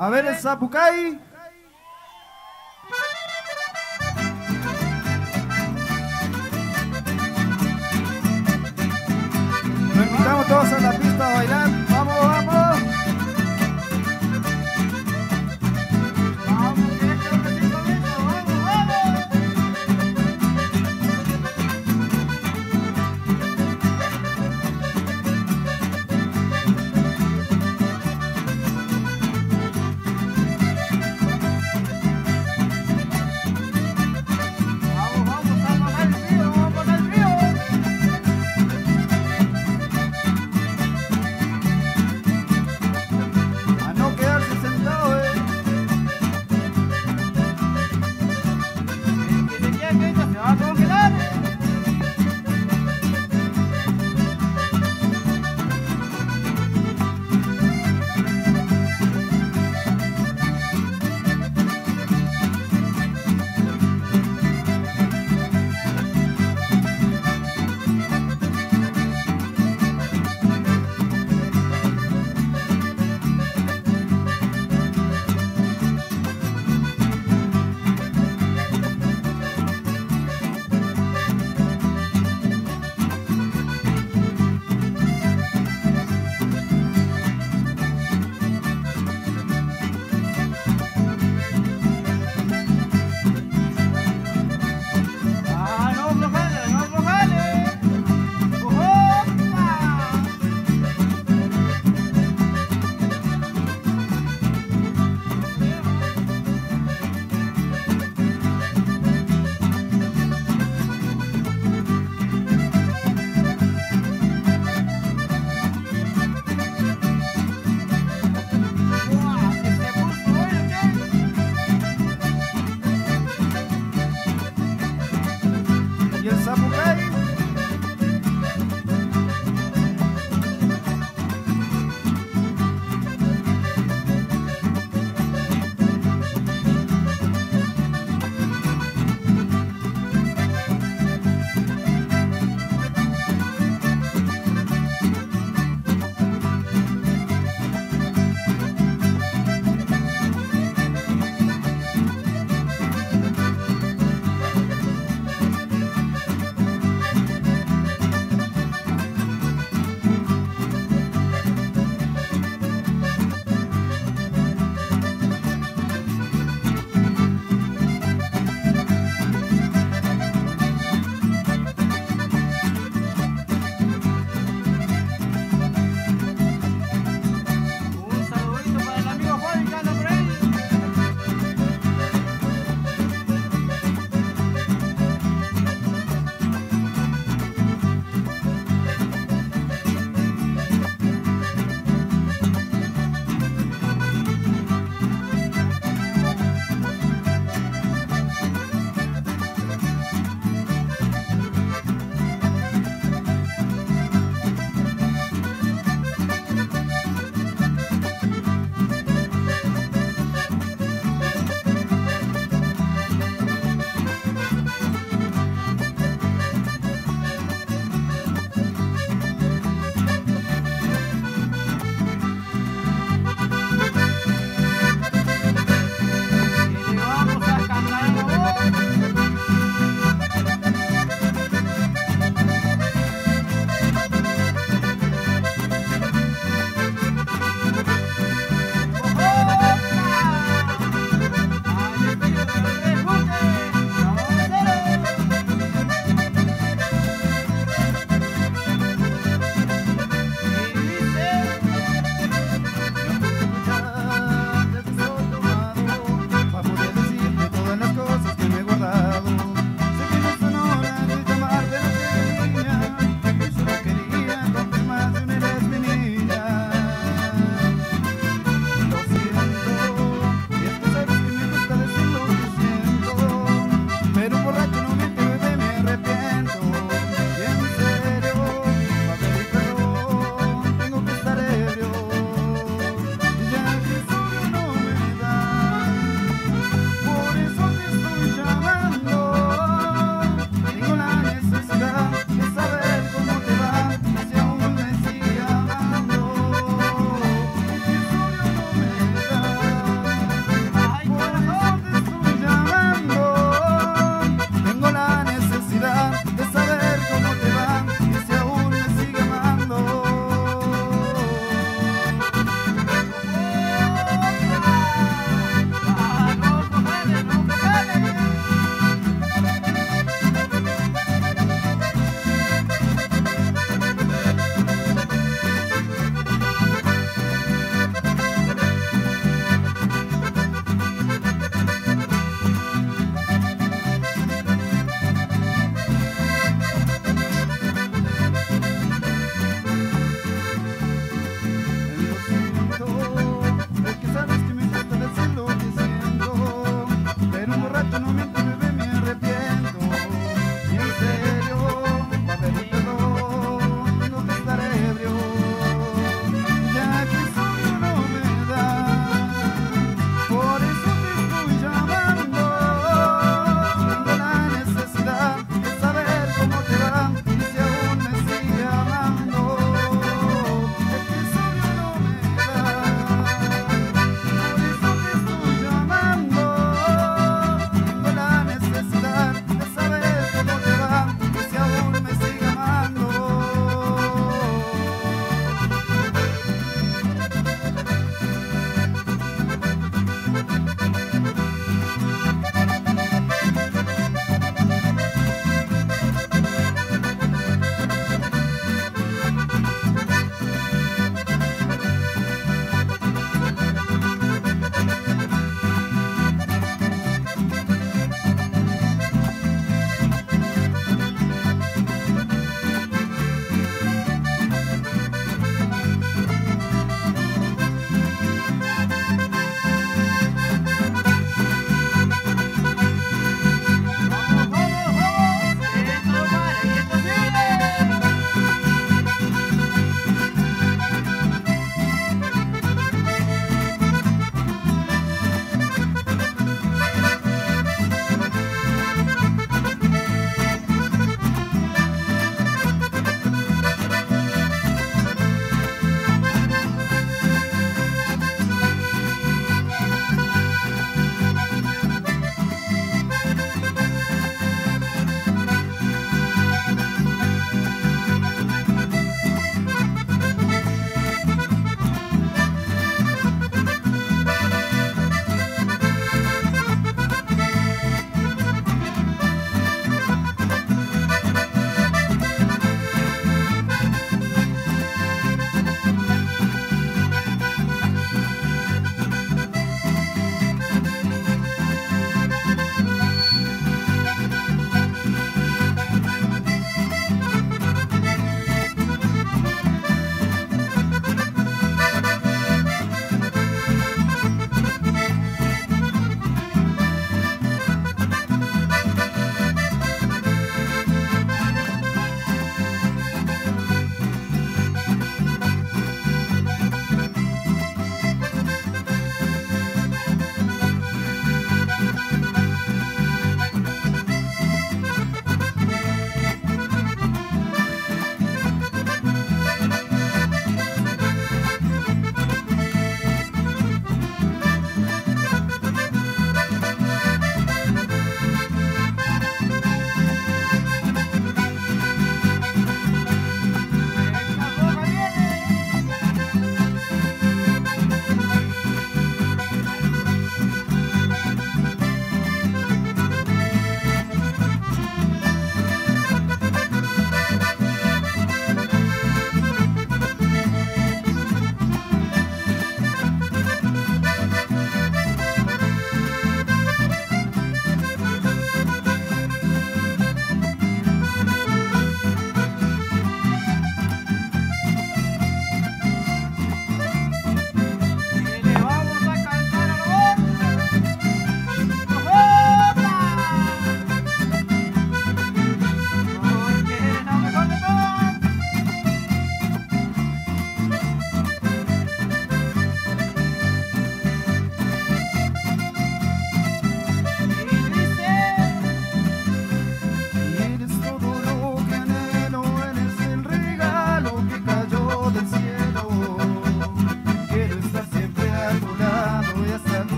A ver el Zapucay. Nos invitamos todos a la pista a bailar. ¡Vamos, vamos! Y el Zapucay.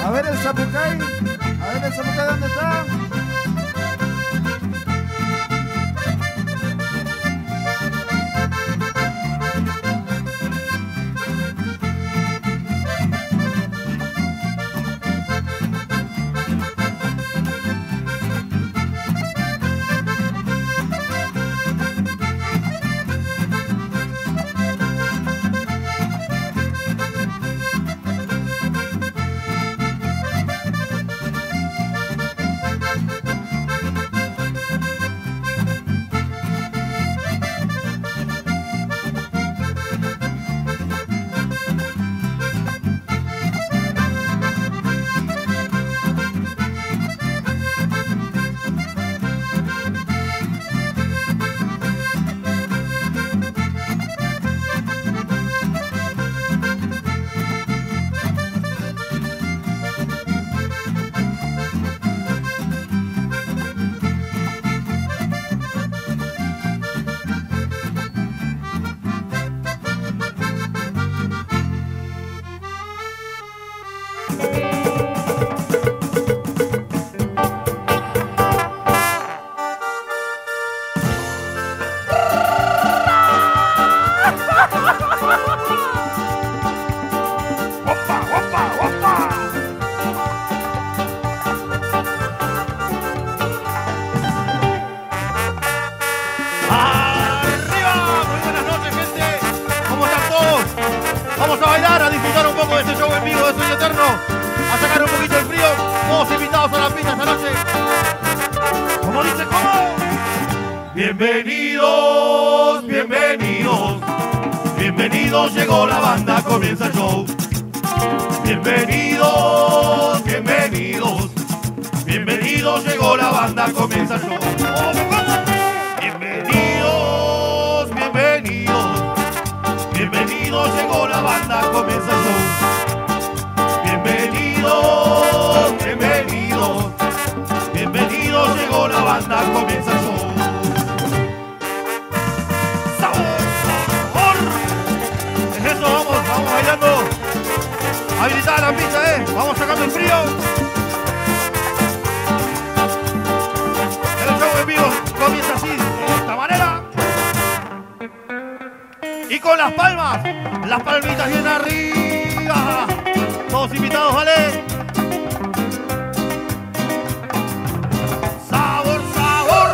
A ver el Zapucay. A ver el Zapucay, ¿dónde está? Vamos a bailar, a disfrutar un poco de este show en vivo de Sueño Eterno, a sacar un poquito el frío. Todos invitados a la pista esta noche. ¿Cómo dice? ¿Cómo? Bienvenidos, bienvenidos, bienvenidos, llegó la banda, comienza el show. Bienvenidos, bienvenidos, bienvenidos, llegó la banda, comienza el show. Bienvenidos, bienvenidos, bienvenidos, llegó la banda, comienza el show. Bienvenidos, bienvenidos, bienvenidos, llegó la banda, comienza el show. ¡Sabor, sabor! Es eso, vamos bailando. Habilitada la pista, vamos sacando el frío. El show en vivo comienza así, de esta manera. Y con las palmitas bien arriba. Todos invitados, ¿vale? ¡Sabor, sabor!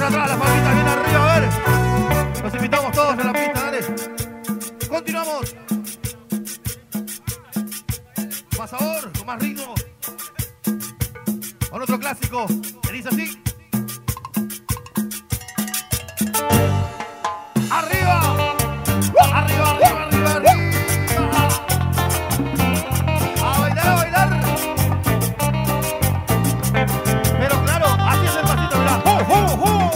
atrás, las palmitas bien arriba, a ver. Los invitamos todos a la pista, dale. Continuamos. Más sabor, con más ritmo. Con otro clásico, que dice así. ¡Arriba! ¡Arriba, arriba, arriba, arriba! ¡A bailar, a bailar! Pero claro, así es el pasito, mirá. ¡Oh, oh, oh!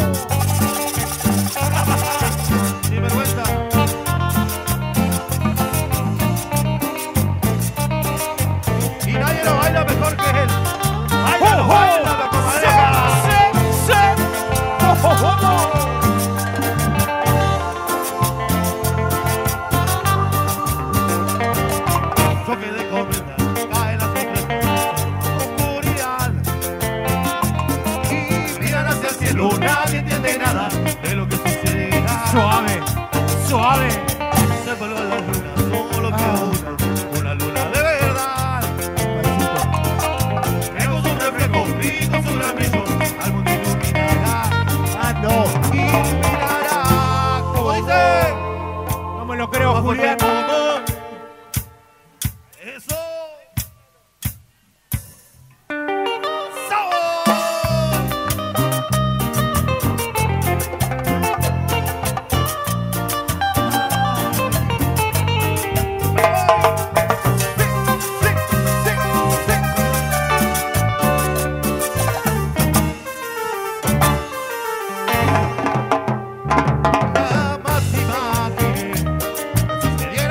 Sin vergüenza. Y nadie lo baila mejor que él. ¡Baila, baila, la comadreja! ¡Oh, oh, oh! Choque de cometa, cae la oscuridad y miran hacia el cielo, nadie entiende nada de lo que sucederá. Suave, suave. Se vuelve la luna, solo queda una luna de verdad. Que con su reflejo y con su gran brillo al mundo iluminará. Ah, no. Iluminará, como dice. No me lo creo, Julián. Eso. ¡Sabor! La máxima que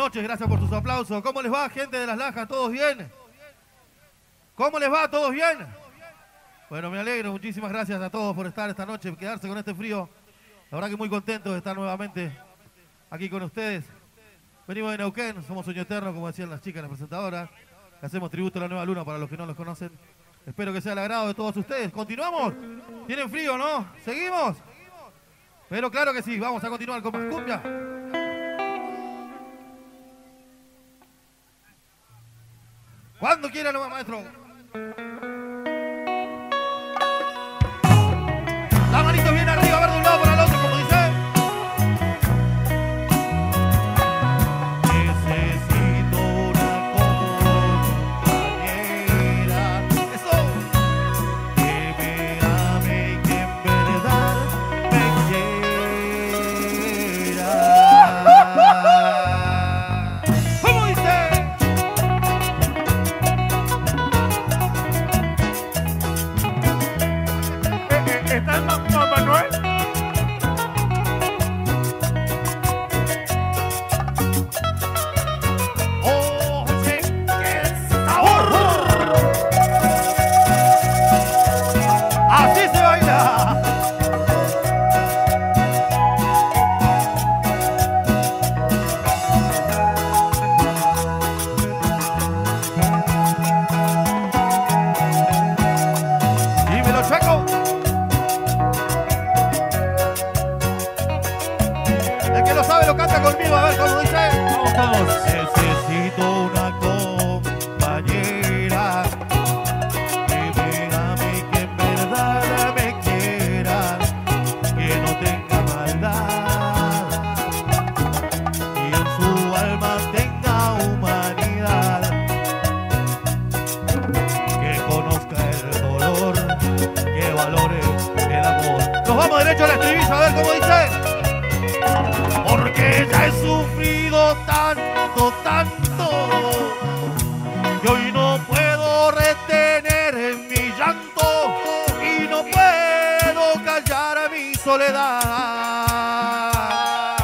noches, gracias por sus aplausos. ¿Cómo les va, gente de Las Lajas? ¿Todos bien? ¿Cómo les va? ¿Todos bien? Bueno, me alegro. Muchísimas gracias a todos por estar esta noche, quedarse con este frío. La verdad que muy contento de estar nuevamente aquí con ustedes. Venimos de Neuquén, somos Sueño Eterno, como decían las chicas, las presentadoras. Hacemos tributo a la Nueva Luna para los que no los conocen. Espero que sea el agrado de todos ustedes. ¿Continuamos? ¿Tienen frío, no? ¿Seguimos? Pero claro que sí, vamos a continuar con más cumbia. Cuando quiera nomás, maestro. La manito bien arriba, a ver de un lado para el otro, como dice. Necesito una compañera. Eso. Que me ame y que en verdad me quiera. ¿Cómo dice? ¿Está el Juan Manuel? ¡Oh, sí! ¡Qué sabor! ¡Así se baila! ¡Dímelo, Chaco! El que lo sabe lo canta conmigo, a ver cómo dice. Vamos todos. Necesito una compañera que me ame y que en verdad me quiera, que no tenga maldad y en su alma tenga humanidad, que conozca el dolor, que valore el amor. Nos vamos derecho al estribillo, a ver cómo dice. Porque ya he sufrido tanto, tanto, que hoy no puedo retener en mi llanto y no puedo callar a mi soledad.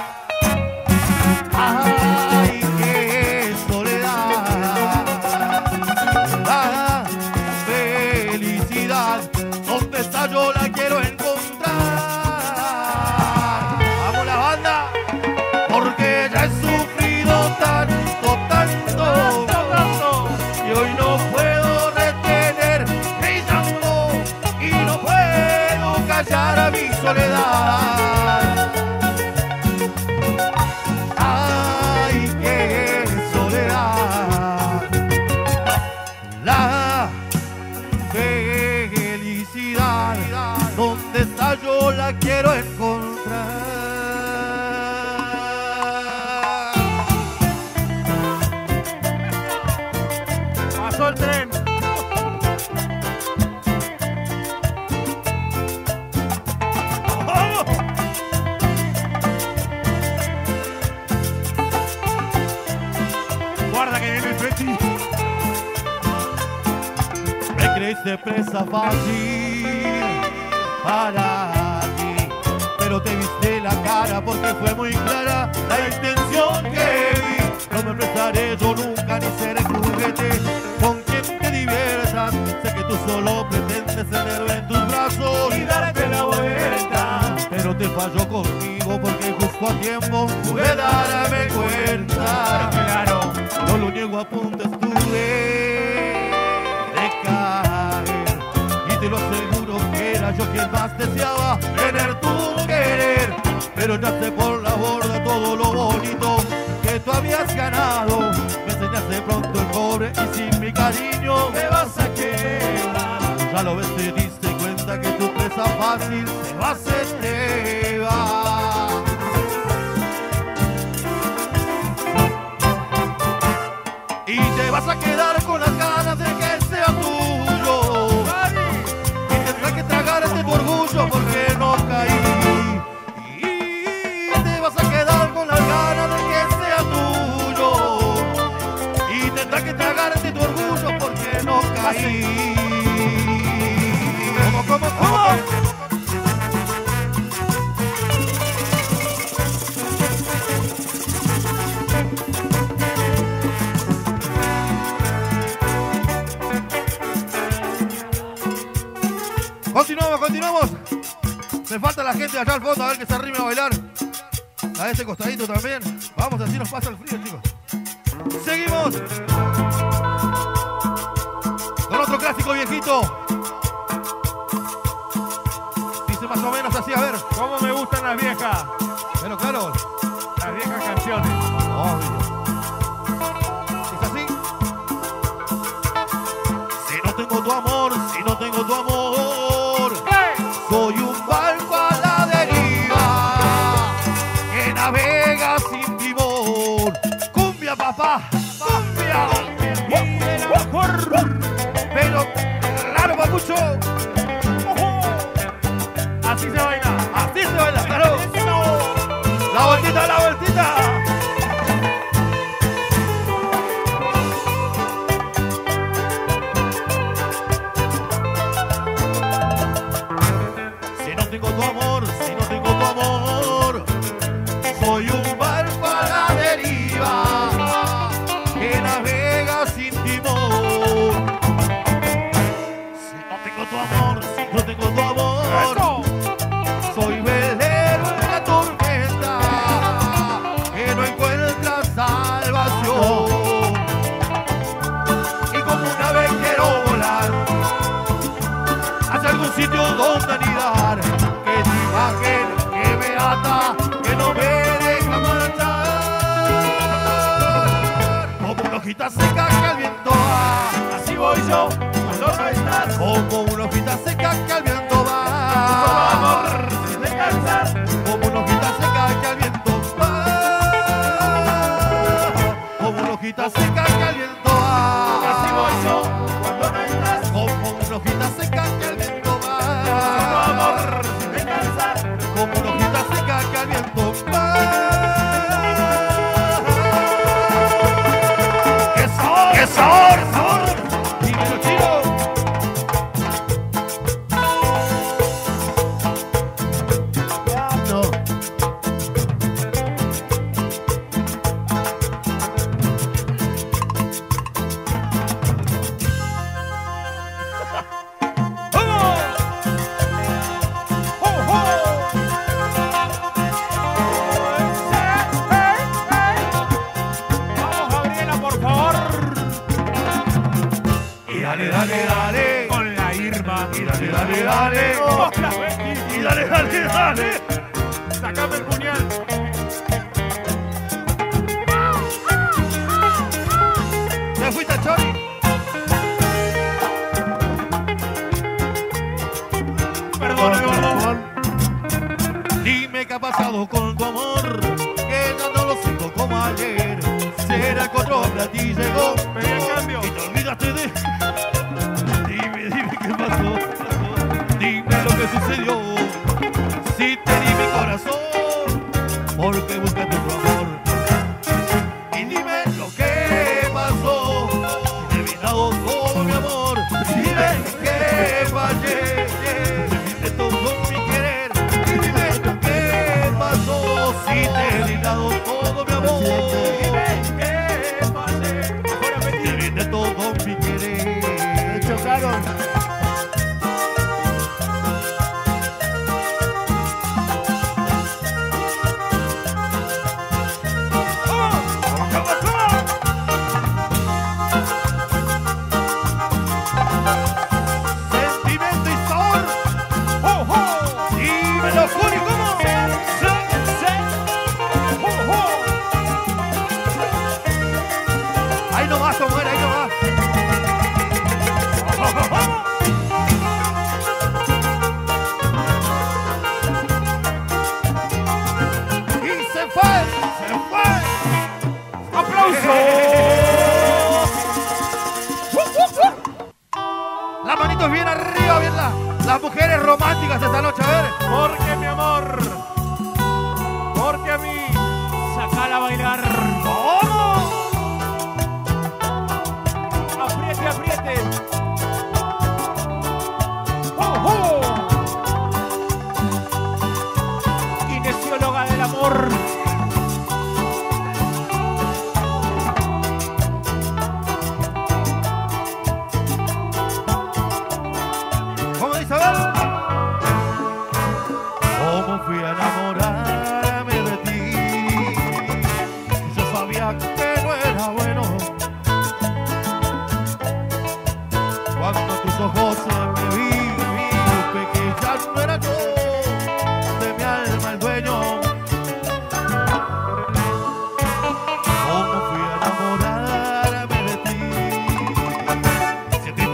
Ay, qué soledad. La felicidad, ¿dónde está? Yo la quiero encontrar. Porque ya he sufrido tanto, tanto, y hoy no puedo retener mi llanto y no puedo callar a mi soledad. Ay, qué soledad. La felicidad, ¿dónde está? Yo la quiero encontrar. Pasó el tren. ¡Vamos! Guarda que viene el Feti. Me creíste presa fácil para ti, pero te viste la cara porque fue muy clara la intención que vi. No me prestaré yo nunca ni seré juguete con quien te diviertas. Sé que tú solo pretendes tenerme en tus brazos y darte la vuelta, pero te falló conmigo porque justo a tiempo pude darme cuenta. Claro. No lo niego, a punto estuve de caer, y te lo aseguro que era yo quien más deseaba tener tu querer, pero ya sé por la borda todo lo bonito que tú habías ganado. Me enseñaste pronto el cobre y sin mi cariño me vas a quedar. Ya lo ves, te diste cuenta que tu presa fácil se va, se te va. Y te vas a quedar con las ganas de que sea tuyo, y tendrás que tragarte tu orgullo porque no caí. Y te vas a quedar con las ganas de que sea tuyo, y tendrás que tragarte tu orgullo porque no caí. ¿Cómo? continuamos. Me falta la gente de allá al fondo a ver que se arrime a bailar. A este costadito también. Vamos, así nos pasa el frío, chicos. Seguimos. Con otro clásico viejito. Dice más o menos así, a ver. ¿Cómo me gustan las viejas? Pero claro. Las viejas canciones. Obvio. Es así. Si no tengo tu amor, si no tengo tu amor, soy un barco a la deriva que navega sin timón. Cumbia, papá, cumbia. Y el mejor. Pero claro, papucho. Así se baila. Así se baila, claro. La vueltita, la vueltita. Si no tengo tu amor, si no tengo tu amor, soy un barco a la deriva que navega sin timón. Si no tengo tu amor, si no tengo tu amor, ¡Eso! soy velero en la tormenta que no encuentra salvación. Y como una vez quiero volar hacia algún sitio donde anidar, que es imagen que me ata, que no me deja marchar. Como una hojita seca que al viento va, Así voy yo cuando no estás. como una hojita seca que al viento va. Amor, sin descansar. Como una hojita seca que al viento va. Como una hojita seca que al viento Así voy va. yo cuando no estás. Como una hojita seca que al viento Amor, va. sin descansar. Como una hojita seca que al viento va. ¡Qué sabor! ¡Qué sabor! ¡Qué sabor! Dímelo, chino. No. ¡Vamos! ¡Oh, oh! Vamos, Gabriela, por favor. Y dale, dale, dale. Con la Irma. Y dale, dale, dale. Vamos, la Betty. Y dale, dale, dale. Sacame el puñal. ¿Te fuiste, Chori? Perdón, gordo. Dime qué ha pasado con tu amor, que ya no lo siento como ayer. Será que otro hombre a ti llegó Pedí el cambio. y te olvidaste de... Dime qué pasó. Dime lo que sucedió. Si te di mi corazón, porque buscaste tu amor. Y dime lo que pasó. Si te he brindado todo mi amor. Dime que fallé. Te todo mi querer. Y dime lo que pasó. Si te he brindado todo mi amor. Dime qué pasé. Ahora Te Betty. brindé todo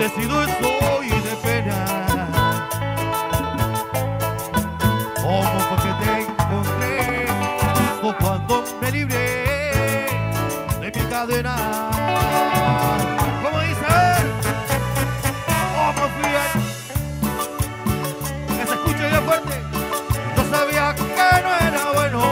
Bendecido estoy de pena. ¿Cómo fue que te encontré? Fue cuando me libré de mi cadena. ¿Cómo dice? A ver. ¿Cómo fui a... Que se escuche bien fuerte. Yo sabía que no era bueno.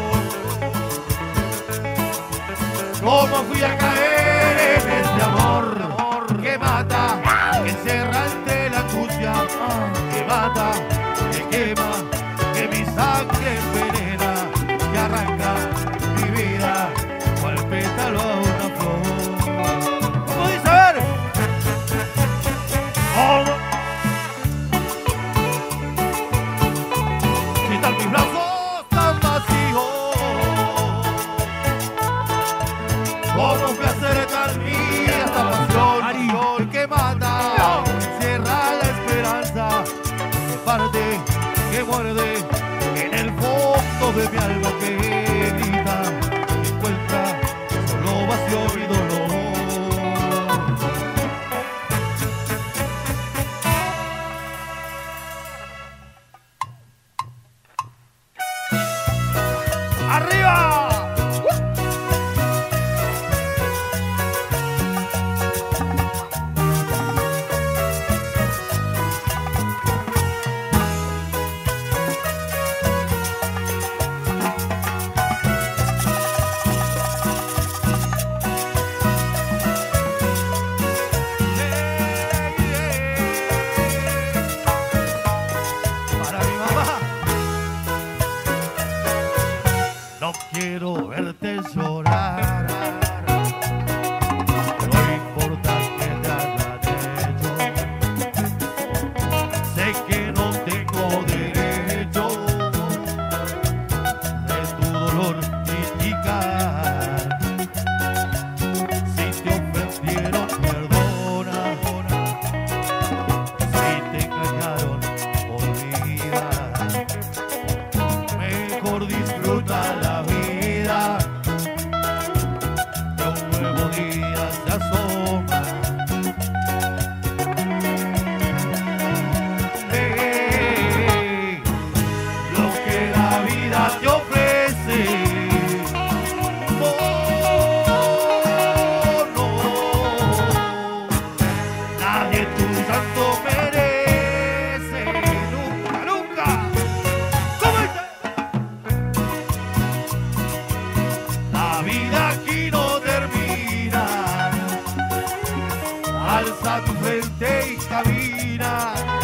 ¿Cómo fui a caer en este amor que mata, que encierra ante la angustia, que mata, que quema, que mi sangre envenena, que arranca mi vida cual pétalo a una flor? ¿Cómo dice? A ver. ¿Cómo? Si están mis brazos tan vacíos, ¿cómo fui a hacer tan mía esta pasión que mata, cierra la esperanza, que parte, que muerde en el fondo de mi alma que grita, encuentra solo vacío y dolor? ¡Arriba! No quiero verte llorar, no importa que te hayan hecho. Sé que no tengo derecho de tu dolor criticar. Si te ofendieron, perdona. Si te engañaron, olvida. Mejor disfruta la vida, que un nuevo día se asoma. Lo que la vida te ofrece, oh no, nadie tu santo merece, nunca, nunca. ¿Cómo está? La vida aquí no termina. Alza tu frente y camina.